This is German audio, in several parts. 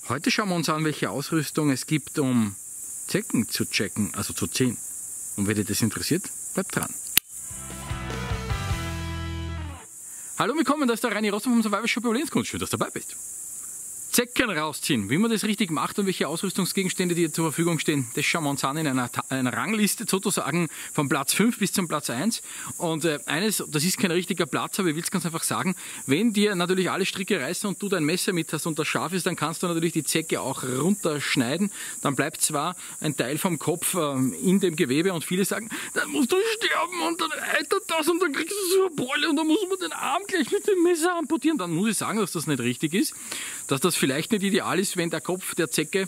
Heute schauen wir uns an, welche Ausrüstung es gibt, um Zecken zu checken, also zu ziehen. Und wenn dich das interessiert, bleibt dran. Hallo, willkommen, da ist der Reini Rossmann vom Survival Shop Überlebenskunst. Schön, dass du dabei bist. Zecken rausziehen, wie man das richtig macht und welche Ausrüstungsgegenstände dir zur Verfügung stehen, das schauen wir uns an in einer Rangliste sozusagen von Platz 5 bis zum Platz 1. Und eines, das ist kein richtiger Platz, aber ich will es ganz einfach sagen, wenn dir natürlich alle Stricke reißen und du dein Messer mit hast und das scharf ist, dann kannst du natürlich die Zecke auch runterschneiden. Dann bleibt zwar ein Teil vom Kopf in dem Gewebe und viele sagen, dann musst du sterben und dann eitert das und dann kriegst du so eine Beule und dann muss man den Arm gleich mit dem Messer amputieren. Dann muss ich sagen, dass das nicht richtig ist, dass das vielleicht nicht ideal ist, wenn der Kopf der Zecke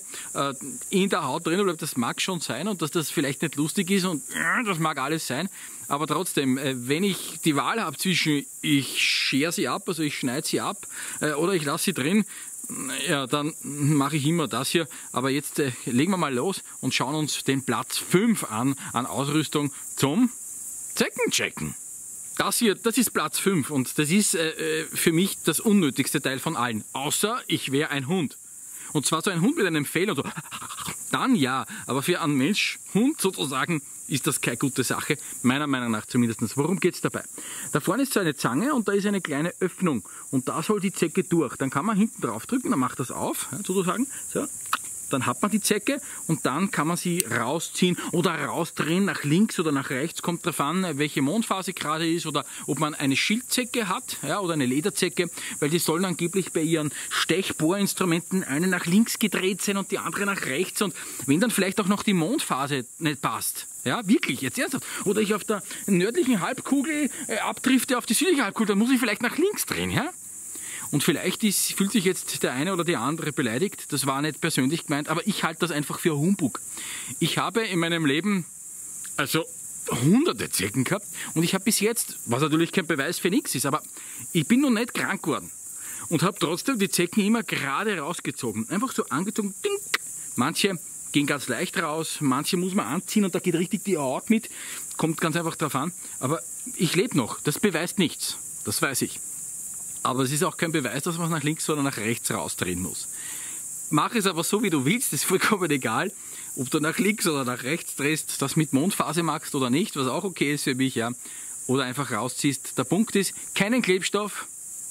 in der Haut drin bleibt. Das mag schon sein und dass das vielleicht nicht lustig ist und das mag alles sein. Aber trotzdem, wenn ich die Wahl habe zwischen ich schere sie ab, also ich schneide sie ab oder ich lasse sie drin, ja, dann mache ich immer das hier. Aber jetzt legen wir mal los und schauen uns den Platz 5 an Ausrüstung zum Zeckenchecken. Das hier, das ist Platz 5 und das ist für mich das unnötigste Teil von allen. Außer ich wäre ein Hund. Und zwar so ein Hund mit einem Fell und so. Dann ja, aber für einen Mensch-Hund sozusagen ist das keine gute Sache. Meiner Meinung nach zumindest. Worum geht es dabei? Da vorne ist so eine Zange und da ist eine kleine Öffnung. Und da soll die Zecke durch. Dann kann man hinten drauf drücken, dann macht das auf, sozusagen. So. Dann hat man die Zecke und dann kann man sie rausziehen oder rausdrehen nach links oder nach rechts. Kommt darauf an, welche Mondphase gerade ist oder ob man eine Schildzecke hat, ja, oder eine Lederzecke, weil die sollen angeblich bei ihren Stechbohrinstrumenten eine nach links gedreht sein und die andere nach rechts. Und wenn dann vielleicht auch noch die Mondphase nicht passt, ja, wirklich, jetzt ernsthaft, oder ich auf der nördlichen Halbkugel abdrifte auf die südliche Halbkugel, dann muss ich vielleicht nach links drehen, ja? Und vielleicht fühlt sich jetzt der eine oder die andere beleidigt, das war nicht persönlich gemeint, aber ich halte das einfach für Humbug. Ich habe in meinem Leben also hunderte Zecken gehabt und ich habe bis jetzt, was natürlich kein Beweis für nichts ist, aber ich bin noch nicht krank geworden und habe trotzdem die Zecken immer gerade rausgezogen. Einfach so angezogen, ding. Manche gehen ganz leicht raus, manche muss man anziehen und da geht richtig die Haut mit, kommt ganz einfach drauf an. Aber ich lebe noch, das beweist nichts, das weiß ich. Aber es ist auch kein Beweis, dass man nach links oder nach rechts rausdrehen muss. Mach es aber so, wie du willst, das ist vollkommen egal, ob du nach links oder nach rechts drehst, das mit Mondphase magst oder nicht, was auch okay ist für mich, ja, oder einfach rausziehst. Der Punkt ist, kein Klebstoff,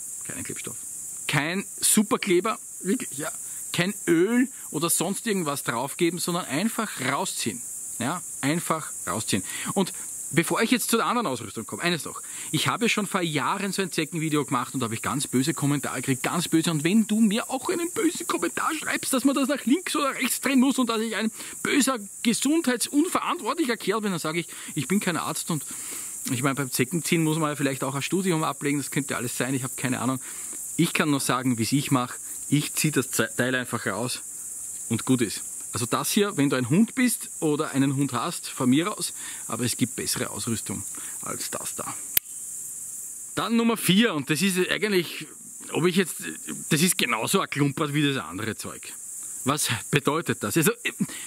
kein Superkleber, wirklich, ja, kein Öl oder sonst irgendwas draufgeben, sondern einfach rausziehen. Ja, einfach rausziehen. Und bevor ich jetzt zu der anderen Ausrüstung komme, eines noch. Ich habe schon vor Jahren so ein Zeckenvideo gemacht und da habe ich ganz böse Kommentare gekriegt, ganz böse. Und wenn du mir auch einen bösen Kommentar schreibst, dass man das nach links oder rechts drehen muss und dass ich ein böser, gesundheitsunverantwortlicher Kerl bin, dann sage ich, ich bin kein Arzt und ich meine, beim Zeckenziehen muss man ja vielleicht auch ein Studium ablegen, das könnte alles sein, ich habe keine Ahnung. Ich kann nur sagen, wie es ich mache. Ich ziehe das Teil einfach raus und gut ist. Also das hier, wenn du ein Hund bist oder einen Hund hast, von mir aus, aber es gibt bessere Ausrüstung als das da. Dann Nummer 4 und das ist eigentlich, das ist genauso ein Klumpert wie das andere Zeug. Was bedeutet das? Also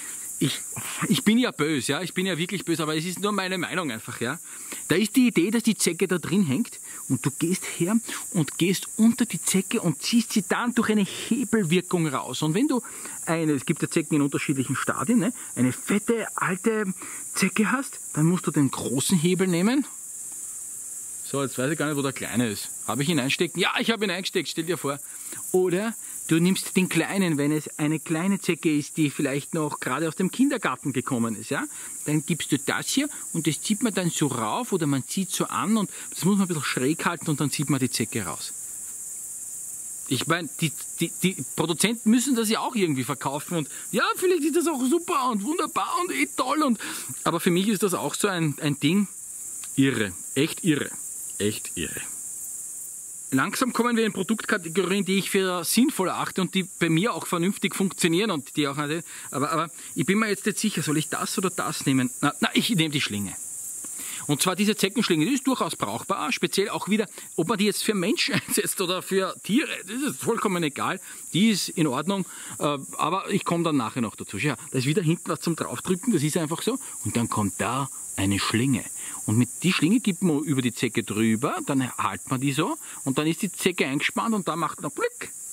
ich bin ja böse, ja, ich bin ja wirklich böse, aber es ist nur meine Meinung einfach, ja. Da ist die Idee, dass die Zecke da drin hängt und du gehst her und gehst unter die Zecke und ziehst sie dann durch eine Hebelwirkung raus. Und wenn du es gibt ja Zecken in unterschiedlichen Stadien, ne, eine fette, alte Zecke hast, dann musst du den großen Hebel nehmen. So, jetzt weiß ich gar nicht, wo der kleine ist. Habe ich ihn einstecken? Ja, ich habe ihn eingesteckt, stell dir vor. Oder du nimmst den kleinen, wenn es eine kleine Zecke ist, die vielleicht noch gerade aus dem Kindergarten gekommen ist, ja? Dann gibst du das hier und das zieht man dann so rauf oder man zieht so an und das muss man ein bisschen schräg halten und dann zieht man die Zecke raus. Ich meine, die Produzenten müssen das ja auch irgendwie verkaufen und ja, vielleicht ist das auch super und wunderbar und toll aber für mich ist das auch so ein Ding, irre, echt irre. Echt irre. Langsam kommen wir in Produktkategorien, die ich für sinnvoll erachte und die bei mir auch vernünftig funktionieren und die auch nicht, aber ich bin mir jetzt nicht sicher, soll ich das oder das nehmen? Na, ich nehme die Schlinge. Und zwar diese Zeckenschlinge, die ist durchaus brauchbar, speziell auch wieder, ob man die jetzt für Menschen einsetzt oder für Tiere, das ist vollkommen egal, die ist in Ordnung, aber ich komme dann nachher noch dazu. Ja, da ist wieder hinten was zum Draufdrücken, das ist einfach so, und dann kommt da eine Schlinge. Und mit die Schlinge gibt man über die Zecke drüber, dann hält man die so und dann ist die Zecke eingespannt und da macht man Blick.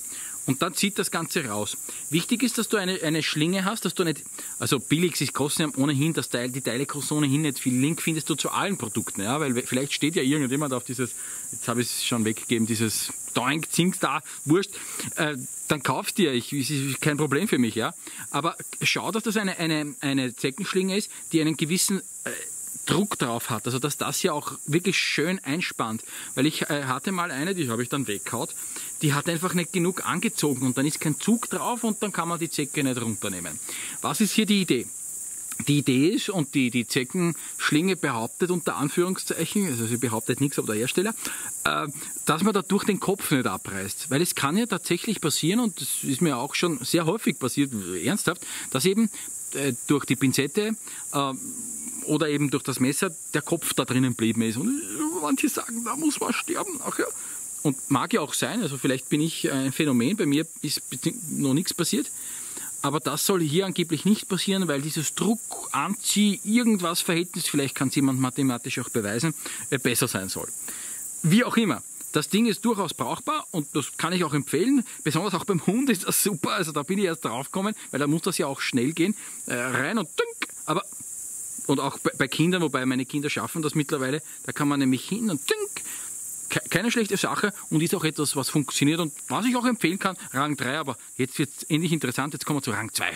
und dann zieht das Ganze raus. Wichtig ist, dass du eine Schlinge hast, dass du nicht, also billig, sie kosten ohnehin, die Teile kosten ohnehin nicht viel. Link findest du zu allen Produkten, ja, weil vielleicht steht ja irgendjemand auf dieses, jetzt habe ich es schon weggegeben, dieses Doink, Zings da, wurscht, dann kaufst dir, ist kein Problem für mich, ja. Aber schau, dass das eine Zeckenschlinge ist, die einen gewissen Druck drauf hat, also dass das hier auch wirklich schön einspannt, weil ich hatte mal eine, die habe ich dann weggehaut, die hat einfach nicht genug angezogen und dann ist kein Zug drauf und dann kann man die Zecke nicht runternehmen. Was ist hier die Idee? Die Idee ist, und die Zeckenschlinge behauptet unter Anführungszeichen, also sie behauptet nichts, aber der Hersteller, dass man dadurch den Kopf nicht abreißt. Weil es kann ja tatsächlich passieren, und das ist mir auch schon sehr häufig passiert, ernsthaft, dass eben durch die Pinzette oder eben durch das Messer der Kopf da drinnen geblieben ist. Und manche sagen, da muss man sterben. Ach ja. Und mag ja auch sein, also vielleicht bin ich ein Phänomen, bei mir ist noch nichts passiert. Aber das soll hier angeblich nicht passieren, weil dieses Druck-Anzieh-Irgendwas-Verhältnis, vielleicht kann es jemand mathematisch auch beweisen, besser sein soll. Wie auch immer. Das Ding ist durchaus brauchbar und das kann ich auch empfehlen. Besonders auch beim Hund ist das super. Also da bin ich erst drauf gekommen, weil da muss das ja auch schnell gehen. Rein und dünk. Aber, und auch bei Kindern, wobei meine Kinder schaffen das mittlerweile, da kann man nämlich hin und dünk. Keine schlechte Sache und ist auch etwas, was funktioniert und was ich auch empfehlen kann, Rang 3, aber jetzt wird es endlich interessant, jetzt kommen wir zu Rang 2.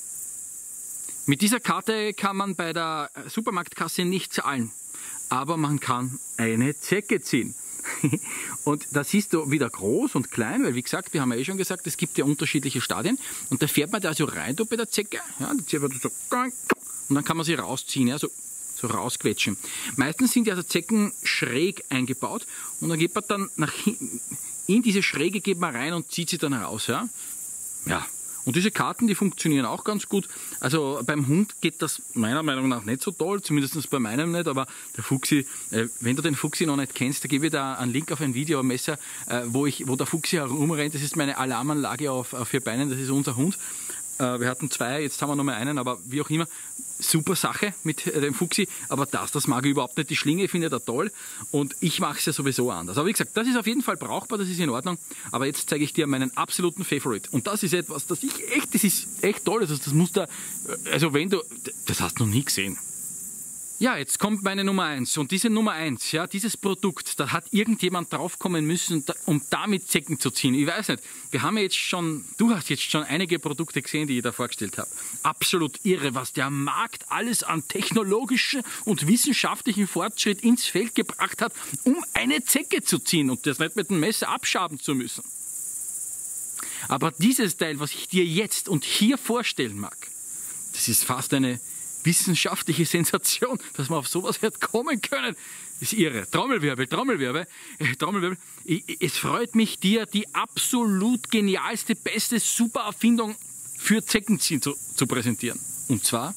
Mit dieser Karte kann man bei der Supermarktkasse nicht zahlen, aber man kann eine Zecke ziehen. Und da siehst du wieder groß und klein, weil wie gesagt, wir haben ja eh schon gesagt, es gibt ja unterschiedliche Stadien und da fährt man da so rein bei der Zecke, ja, die zieht man so und dann kann man sie rausziehen, ja, so rausquetschen. Meistens sind ja also Zecken schräg eingebaut und dann geht man dann in diese Schräge geht man rein und zieht sie dann raus. Ja? Ja. Und diese Karten, die funktionieren auch ganz gut. Also beim Hund geht das meiner Meinung nach nicht so toll, zumindest bei meinem nicht, aber der Fuchsi, wenn du den Fuchsi noch nicht kennst, da gebe ich da einen Link auf ein Video, ein Messer, wo der Fuchsi herumrennt. Das ist meine Alarmanlage auf 4 Beinen, das ist unser Hund. Wir hatten 2, jetzt haben wir noch mal einen, aber wie auch immer, super Sache mit dem Fuchsi, aber das mag ich überhaupt nicht. Die Schlinge finde ich da toll und ich mache es ja sowieso anders. Aber wie gesagt, das ist auf jeden Fall brauchbar, das ist in Ordnung, aber jetzt zeige ich dir meinen absoluten Favorite und das ist etwas, das ist echt toll, also das muss da, also wenn du, das hast du noch nie gesehen. Ja, jetzt kommt meine Nummer 1 und diese Nummer 1, ja, dieses Produkt, da hat irgendjemand draufkommen müssen, um damit Zecken zu ziehen. Ich weiß nicht, du hast jetzt schon einige Produkte gesehen, die ich da vorgestellt habe. Absolut irre, was der Markt alles an technologischen und wissenschaftlichen Fortschritt ins Feld gebracht hat, um eine Zecke zu ziehen und das nicht mit dem Messer abschaben zu müssen. Aber dieses Teil, was ich dir jetzt und hier vorstellen mag, das ist fast eine wissenschaftliche Sensation, dass wir auf sowas hätte kommen können. Das ist irre. Trommelwirbel, Trommelwirbel, Trommelwirbel. Es freut mich, dir die absolut genialste, beste Supererfindung für Zeckenziehen zu präsentieren. Und zwar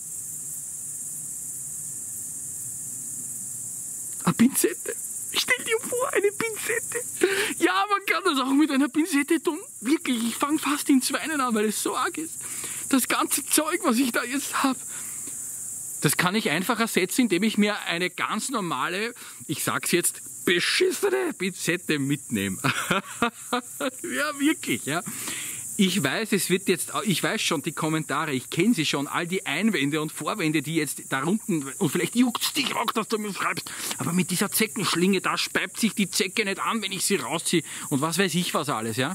eine Pinzette. Stell dir vor, eine Pinzette. Ja, man kann das auch mit einer Pinzette tun. Wirklich, ich fange fast ins Weinen an, weil es so arg ist. Das ganze Zeug, was ich da jetzt habe, das kann ich einfach ersetzen, indem ich mir eine ganz normale, ich sag's jetzt, beschissene Pinzette mitnehme. Ja, wirklich, ja. Ich weiß, ich weiß schon die Kommentare, ich kenne sie schon, all die Einwände und Vorwände, die jetzt da unten, und vielleicht juckt's dich auch, dass du mir schreibst, aber mit dieser Zeckenschlinge, da speibt sich die Zecke nicht an, wenn ich sie rausziehe und was weiß ich was alles, ja.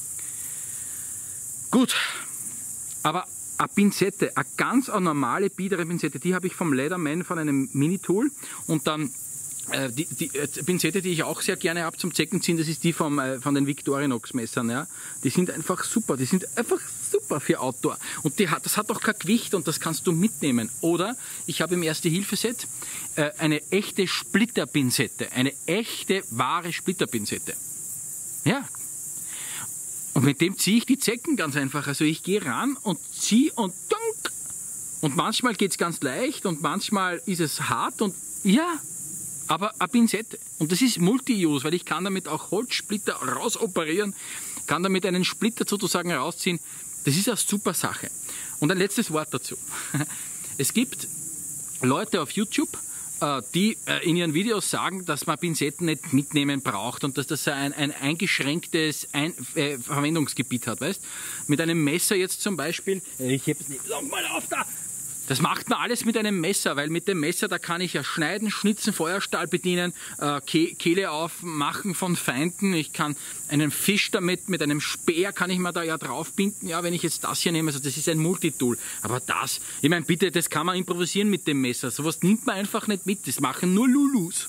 Gut, aber eine Pinzette, eine ganz normale, biedere Pinzette, die habe ich vom Leatherman, von einem Mini-Tool und dann die Pinzette, die ich auch sehr gerne habe zum Zeckenziehen, das ist die von den Victorinox-Messern. Ja. Die sind einfach super für Outdoor. Und das hat auch kein Gewicht und das kannst du mitnehmen. Oder ich habe im Erste-Hilfe-Set eine echte Splitterpinzette, eine echte, wahre Splitterpinzette. Ja. Und mit dem ziehe ich die Zecken ganz einfach. Also ich gehe ran und ziehe und dunk. Und manchmal geht es ganz leicht und manchmal ist es hart und ja, aber eine Pinzette. Und das ist Multi-Use, weil ich kann damit auch Holzsplitter rausoperieren, kann damit einen Splitter sozusagen rausziehen. Das ist eine super Sache. Und ein letztes Wort dazu. Es gibt Leute auf YouTube, die in ihren Videos sagen, dass man Pinzetten nicht mitnehmen braucht und dass das ein eingeschränktes Verwendungsgebiet hat, weißt? Mit einem Messer jetzt zum Beispiel, ich heb's nicht, lang mal auf da! Das macht man alles mit einem Messer, weil mit dem Messer, da kann ich ja schneiden, schnitzen, Feuerstahl bedienen, Kehle aufmachen von Feinden. Ich kann einen Fisch damit, mit einem Speer kann ich mir da ja drauf binden, ja, wenn ich jetzt das hier nehme. Also das ist ein Multitool. Aber das, ich meine, bitte, das kann man improvisieren mit dem Messer. Sowas nimmt man einfach nicht mit. Das machen nur Lulus.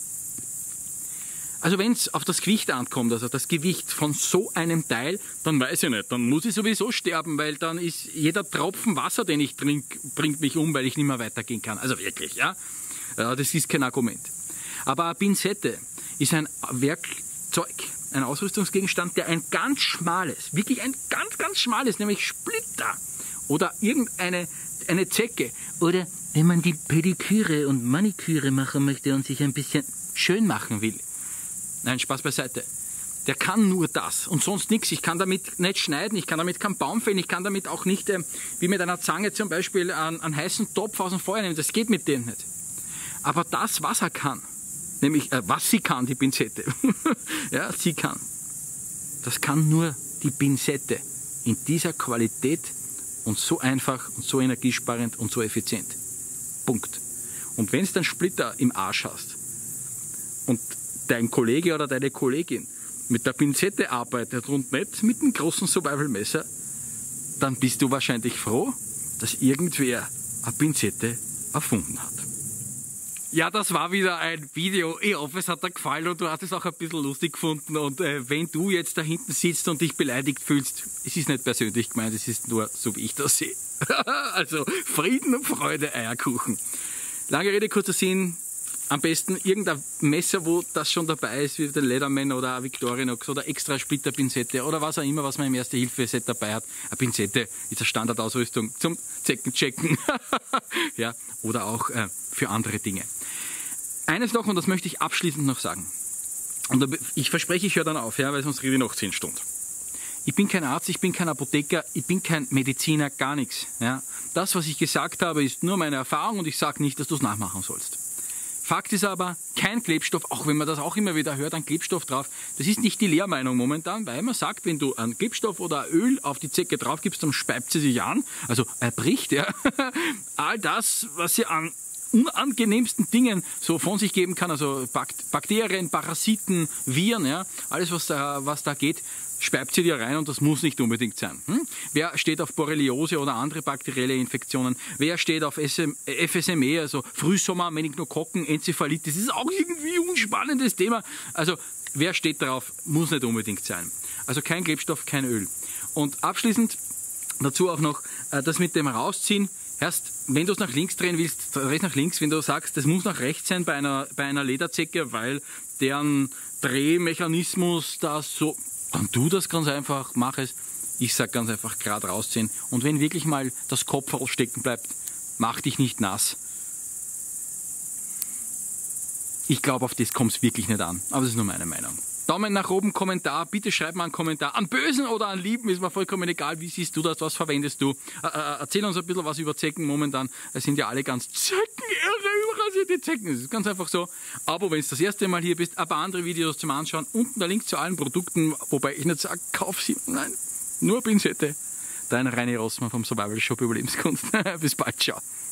Also wenn es auf das Gewicht ankommt, also das Gewicht von so einem Teil, dann weiß ich nicht, dann muss ich sowieso sterben, weil dann ist jeder Tropfen Wasser, den ich trinke, bringt mich um, weil ich nicht mehr weitergehen kann. Also wirklich, ja, das ist kein Argument. Aber eine Pinzette ist ein Werkzeug, ein Ausrüstungsgegenstand, der ein ganz schmales, wirklich ein ganz schmales, nämlich Splitter oder irgendeine Zecke oder wenn man die Pediküre und Maniküre machen möchte und sich ein bisschen schön machen will. Nein, Spaß beiseite. Der kann nur das und sonst nichts. Ich kann damit nicht schneiden, ich kann damit keinen Baum fällen, ich kann damit auch nicht, wie mit einer Zange zum Beispiel, einen heißen Topf aus dem Feuer nehmen. Das geht mit dem nicht. Aber das, was er kann, nämlich, was sie kann, die Pinzette, ja, sie kann, das kann nur die Pinzette in dieser Qualität und so einfach und so energiesparend und so effizient. Punkt. Und wenn du einen Splitter im Arsch hast und dein Kollege oder deine Kollegin mit der Pinzette arbeitet und nicht mit einem großen Survival-Messer, dann bist du wahrscheinlich froh, dass irgendwer eine Pinzette erfunden hat. Ja, das war wieder ein Video. Ich hoffe, es hat dir gefallen und du hast es auch ein bisschen lustig gefunden. Und wenn du jetzt da hinten sitzt und dich beleidigt fühlst, es ist nicht persönlich gemeint, es ist nur so, wie ich das sehe. Also Frieden und Freude, Eierkuchen. Lange Rede, kurzer Sinn. Am besten irgendein Messer, wo das schon dabei ist, wie der Leatherman oder ein Victorinox oder extra Splitterpinzette oder was auch immer, was man im Erste-Hilfe-Set dabei hat. Eine Pinzette ist eine Standardausrüstung zum Zeckenchecken. Ja, oder auch für andere Dinge. Eines noch, und das möchte ich abschließend noch sagen. Und ich verspreche, ich höre dann auf, ja, weil sonst rede ich noch 10 Stunden. Ich bin kein Arzt, ich bin kein Apotheker, ich bin kein Mediziner, gar nichts. Ja. Das, was ich gesagt habe, ist nur meine Erfahrung und ich sage nicht, dass du es nachmachen sollst. Fakt ist aber, kein Klebstoff, auch wenn man das auch immer wieder hört, ein Klebstoff drauf, das ist nicht die Lehrmeinung momentan, weil man sagt, wenn du einen Klebstoff oder Öl auf die Zecke drauf gibst, dann speibt sie sich an, also er bricht, ja. All das, was sie an unangenehmsten Dingen so von sich geben kann, also Bakterien, Parasiten, Viren, ja, alles was da geht, speibt sie dir rein und das muss nicht unbedingt sein. Wer steht auf Borreliose oder andere bakterielle Infektionen? Wer steht auf FSME, also Frühsommer, Meningokokken, Enzephalitis? Das ist auch irgendwie ein unspannendes Thema. Also wer steht darauf, muss nicht unbedingt sein. Also kein Klebstoff, kein Öl. Und abschließend dazu auch noch das mit dem Rausziehen. Erst, wenn du es nach links drehen willst, dreh es nach links. Wenn du sagst, das muss nach rechts sein bei einer Lederzecke, weil deren Drehmechanismus da so... Dann tu das ganz einfach, mach es. Ich sag ganz einfach, gerade rausziehen. Und wenn wirklich mal das Kopfhaus stecken bleibt, mach dich nicht nass. Ich glaube, auf das kommt es wirklich nicht an. Aber das ist nur meine Meinung. Daumen nach oben, Kommentar. Bitte schreib mal einen Kommentar. An Bösen oder an Lieben ist mir vollkommen egal. Wie siehst du das? Was verwendest du? Erzähl uns ein bisschen was über Zecken momentan. Es sind ja alle ganz Zeckenirre, überrasierte Zecken. Das ist ganz einfach so. Aber wenn du das erste Mal hier bist, ein paar andere Videos zum Anschauen. Unten der Link zu allen Produkten. Wobei ich nicht sage, kauf sie. Nein, nur Pinzette. Dein Reini Rossmann vom Survival Shop Überlebenskunst. Bis bald, ciao.